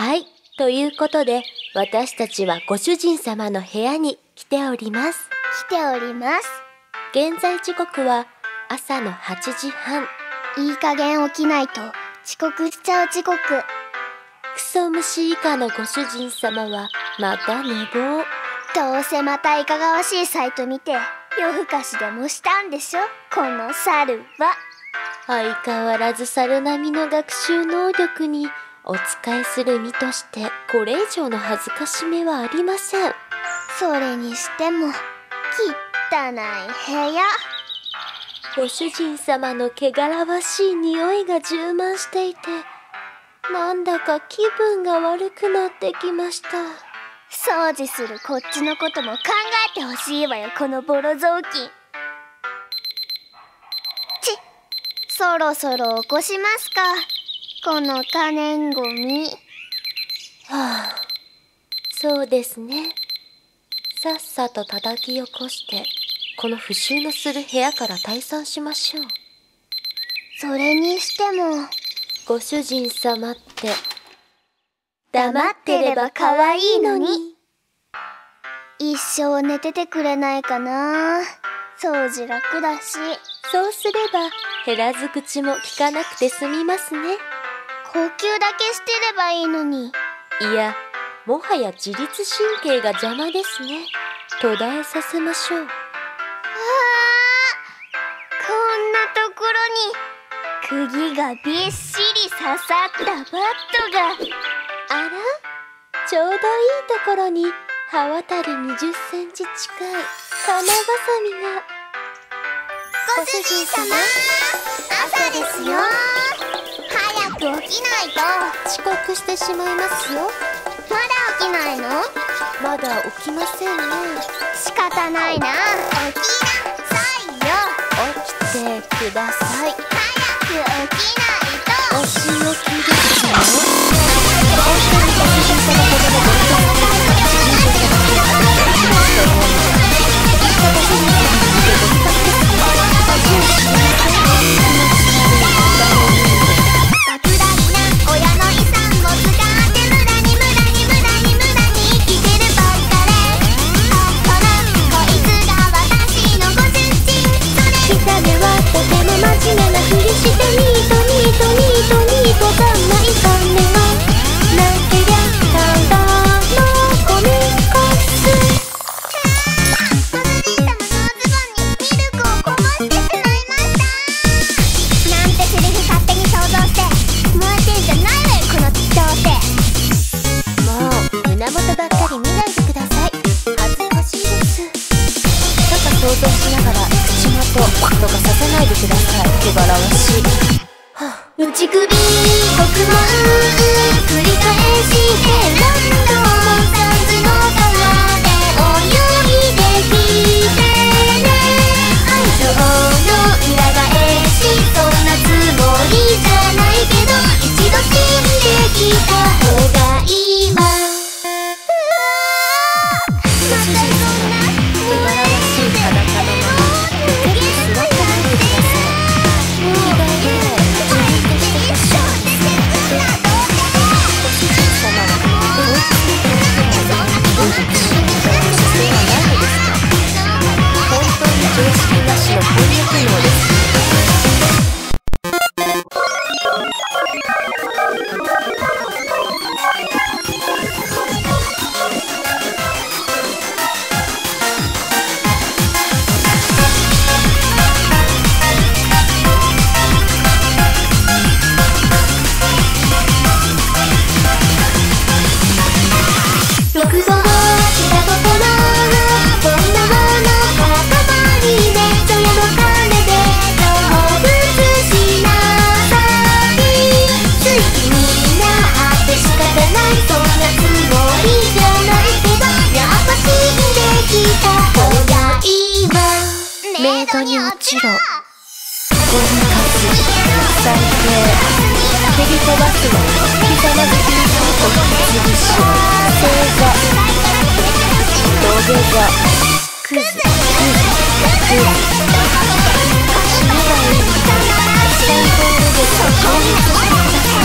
はい、ということで私たちはご主人様の部屋に来ております。現在時刻は朝の8時半。 いい加減起きないと遅刻しちゃう時刻。 クソ虫以下のご主人様はまた寝坊。 どうせまたいかがわしいサイト見て夜更かしでもしたんでしょ、この猿は。 相変わらず猿並みの学習能力にお仕えする身としてこれ以上の恥ずかしめはありません。 それにしても汚い部屋。 ご主人様の汚らわしい匂いが充満していて、なんだか気分が悪くなってきました。 掃除するこっちのことも考えてほしいわよ、このボロ雑巾。そろそろ起こしますか、この可燃ごみ。 はあ、そうですね。さっさと叩き起こしてこの不臭のする部屋から退散しましょう。 それにしてもご主人様って黙ってれば可愛いのに。 一生寝ててくれないかな。掃除楽だし。 そうすれば減らず口も聞かなくて済みますね。 呼吸だけしてればいいのに。 いや、もはや自律神経が邪魔ですね。途絶えさせましょう。 こんなところに釘がびっしり刺さったバットが。 あら、ちょうどいいところに刃渡り20センチ近い金バサミが。 ご主人様、朝ですよ。早く起きないと。 遅刻してしまいますよ。 まだ起きないの？ まだ起きませんね。 仕方ないな、起きなさいよ。 起きてください。 早く起きないと。 お仕置きですよ。本当にご主人様ほどのご理解をご主人様にありがとうございますと思うので、ご主人様に見てご理解ですよ。恥を知りません。 莫大な親の遺産を使って無駄に生きてるばっかで、ほらこいつが私のご主人。 見た目はとても真面目なふりしてニートざんない金がなけりゃただのゴミかす。 ご主人様のズボンにミルクをこぼしてしまいました。なんてセリフ勝手に想像して燃えてんじゃないわよ、この調整。 もう胸元ばっかり見ないでください。恥ずかしいです。ただ想像しながら口元とかさせないでください。汚らわしい。 内首獄門繰り返して何度も三途の川で泳いできてね。愛情の裏返し、そんなつもりじゃないけど一度死んできた方がいいわ。 ご主人様、汚らわしい裸のままここに座ってないでください。着替えぐらい自分でしてほしい。ご主人様は当日にとっても文学しいという姿勢はないのですか。本当に常識なしの翻訳能です。 欲望した心、こんなもの塊でそれの金で成仏しなさい。好きになって仕方ない、そんなつもりじゃないけどやっぱ死んできた方がいいわ。 メイドに落ちろ。ゴミかす最低。蹴り飛ばすのひざまずきにこきつぶし正座土下座クズ死ねばいいのに。最高レベルを超越してください。